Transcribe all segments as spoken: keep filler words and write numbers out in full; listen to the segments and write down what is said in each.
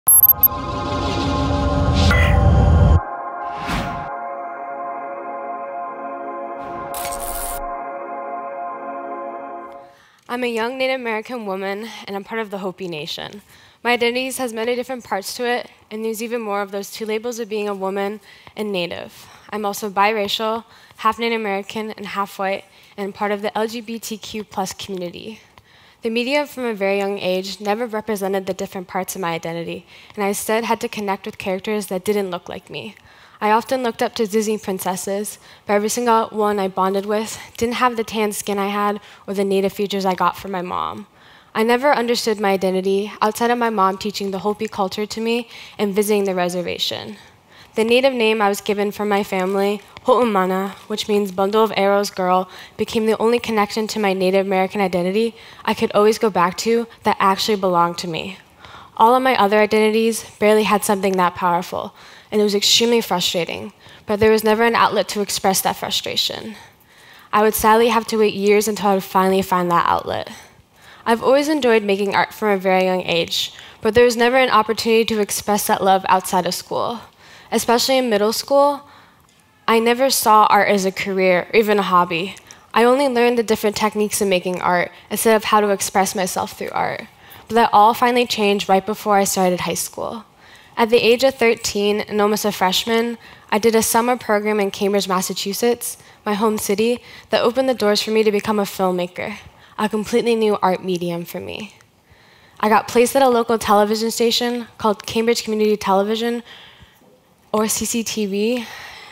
I'm a young Native American woman, and I'm part of the Hopi Nation. My identity has many different parts to it, and there's even more of those two labels of being a woman and Native. I'm also biracial, half Native American, and half white, and part of the L G B T Q plus community. The media from a very young age never represented the different parts of my identity, and I instead had to connect with characters that didn't look like me. I often looked up to Disney princesses, but every single one I bonded with didn't have the tan skin I had or the Native features I got from my mom. I never understood my identity outside of my mom teaching the Hopi culture to me and visiting the reservation. The Native name I was given from my family, Ho'umana, which means bundle of arrows girl, became the only connection to my Native American identity I could always go back to that actually belonged to me. All of my other identities barely had something that powerful, and it was extremely frustrating, but there was never an outlet to express that frustration. I would sadly have to wait years until I would finally find that outlet. I've always enjoyed making art from a very young age, but there was never an opportunity to express that love outside of school. Especially in middle school, I never saw art as a career or even a hobby. I only learned the different techniques of making art instead of how to express myself through art. But that all finally changed right before I started high school. At the age of thirteen and almost a freshman, I did a summer program in Cambridge, Massachusetts, my home city, that opened the doors for me to become a filmmaker, a completely new art medium for me. I got placed at a local television station called Cambridge Community Television, or C C T V,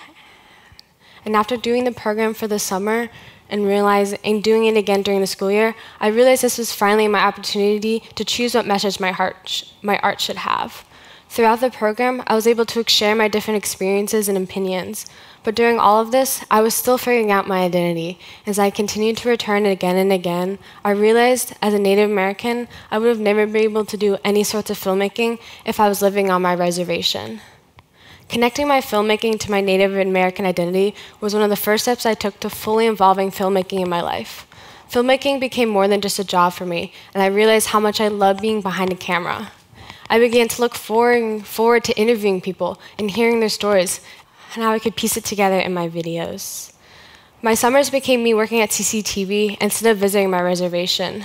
and after doing the program for the summer and realizing and doing it again during the school year, I realized this was finally my opportunity to choose what message my, heart sh my art should have. Throughout the program, I was able to share my different experiences and opinions, but during all of this, I was still figuring out my identity. As I continued to return again and again, I realized as a Native American, I would have never been able to do any sorts of filmmaking if I was living on my reservation. Connecting my filmmaking to my Native American identity was one of the first steps I took to fully involving filmmaking in my life. Filmmaking became more than just a job for me, and I realized how much I loved being behind a camera. I began to look forward, forward to interviewing people and hearing their stories and how I could piece it together in my videos. My summers became me working at C C T V instead of visiting my reservation.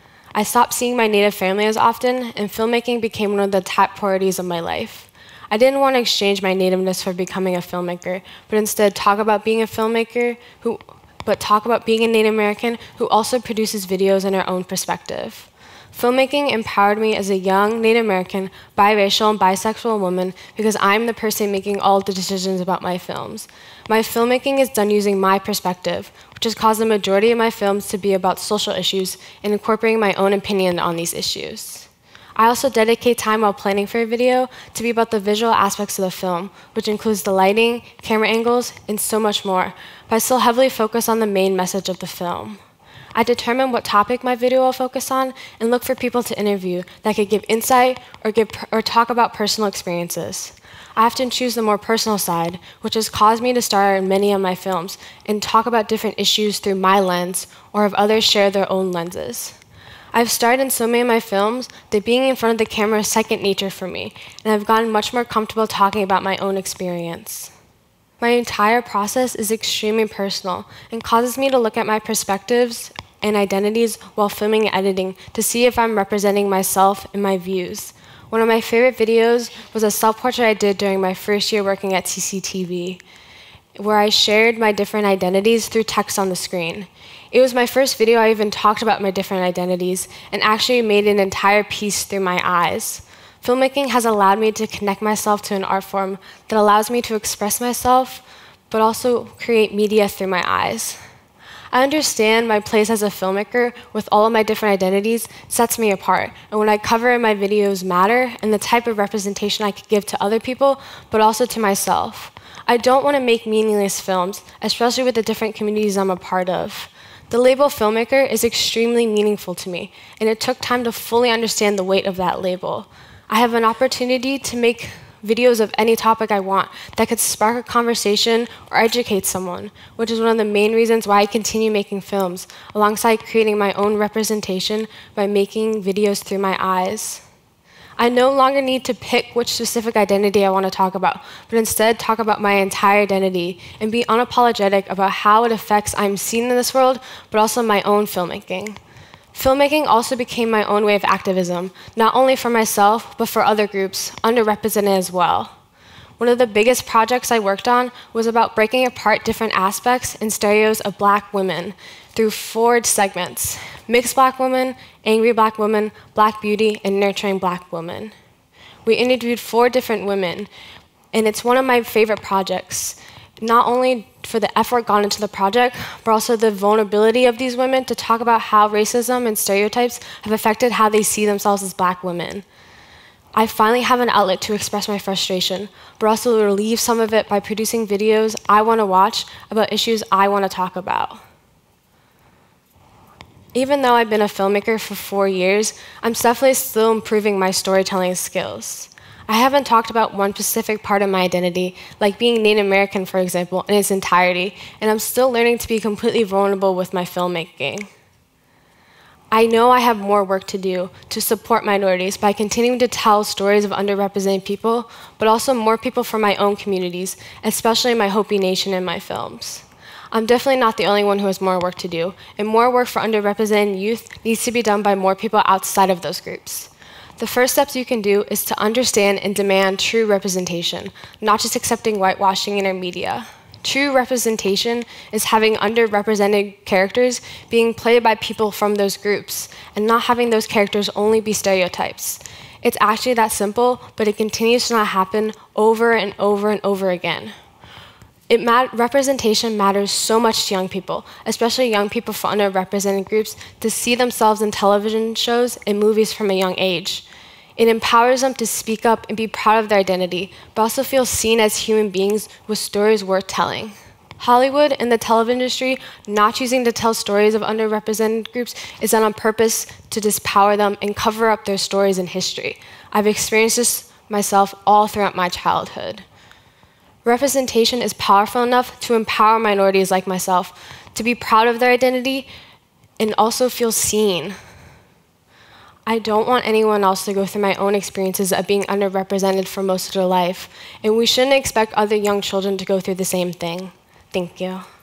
I stopped seeing my Native family as often, and filmmaking became one of the top priorities of my life. I didn't want to exchange my nativeness for becoming a filmmaker, but instead talk about being a filmmaker, who, but talk about being a Native American who also produces videos in her own perspective. Filmmaking empowered me as a young Native American, biracial, and bisexual woman because I'm the person making all the decisions about my films. My filmmaking is done using my perspective, which has caused the majority of my films to be about social issues and incorporating my own opinion on these issues. I also dedicate time while planning for a video to be about the visual aspects of the film, which includes the lighting, camera angles, and so much more, but I still heavily focus on the main message of the film. I determine what topic my video will focus on and look for people to interview that could give insight or, give, or talk about personal experiences. I often choose the more personal side, which has caused me to star in many of my films and talk about different issues through my lens or have others share their own lenses. I've starred in so many of my films that being in front of the camera is second nature for me, and I've gotten much more comfortable talking about my own experience. My entire process is extremely personal and causes me to look at my perspectives and identities while filming and editing to see if I'm representing myself and my views. One of my favorite videos was a self-portrait I did during my first year working at C C T V, where I shared my different identities through text on the screen. It was my first video I even talked about my different identities and actually made an entire piece through my eyes. Filmmaking has allowed me to connect myself to an art form that allows me to express myself, but also create media through my eyes. I understand my place as a filmmaker with all of my different identities sets me apart, and what I cover in my videos matter and the type of representation I could give to other people, but also to myself. I don't want to make meaningless films, especially with the different communities I'm a part of. The label filmmaker is extremely meaningful to me, and it took time to fully understand the weight of that label. I have an opportunity to make videos of any topic I want that could spark a conversation or educate someone, which is one of the main reasons why I continue making films, alongside creating my own representation by making videos through my eyes. I no longer need to pick which specific identity I want to talk about, but instead talk about my entire identity and be unapologetic about how it affects I'm seen in this world, but also my own filmmaking. Filmmaking also became my own way of activism, not only for myself, but for other groups, underrepresented as well. One of the biggest projects I worked on was about breaking apart different aspects and stereos of Black women through four segments: mixed Black women, angry Black women, Black beauty, and nurturing Black women. We interviewed four different women, and it's one of my favorite projects, not only for the effort gone into the project, but also the vulnerability of these women to talk about how racism and stereotypes have affected how they see themselves as Black women. I finally have an outlet to express my frustration, but also relieve some of it by producing videos I want to watch about issues I want to talk about. Even though I've been a filmmaker for four years, I'm definitely still improving my storytelling skills. I haven't talked about one specific part of my identity, like being Native American, for example, in its entirety, and I'm still learning to be completely vulnerable with my filmmaking. I know I have more work to do to support minorities by continuing to tell stories of underrepresented people, but also more people from my own communities, especially my Hopi Nation in my films. I'm definitely not the only one who has more work to do, and more work for underrepresented youth needs to be done by more people outside of those groups. The first steps you can do is to understand and demand true representation, not just accepting whitewashing in our media. True representation is having underrepresented characters being played by people from those groups, and not having those characters only be stereotypes. It's actually that simple, but it continues to not happen over and over and over again. It mat- representation matters so much to young people, especially young people from underrepresented groups, to see themselves in television shows and movies from a young age. It empowers them to speak up and be proud of their identity, but also feel seen as human beings with stories worth telling. Hollywood and the television industry not choosing to tell stories of underrepresented groups is done on purpose to disempower them and cover up their stories and history. I've experienced this myself all throughout my childhood. Representation is powerful enough to empower minorities like myself to be proud of their identity and also feel seen. I don't want anyone else to go through my own experiences of being underrepresented for most of their life, and we shouldn't expect other young children to go through the same thing. Thank you.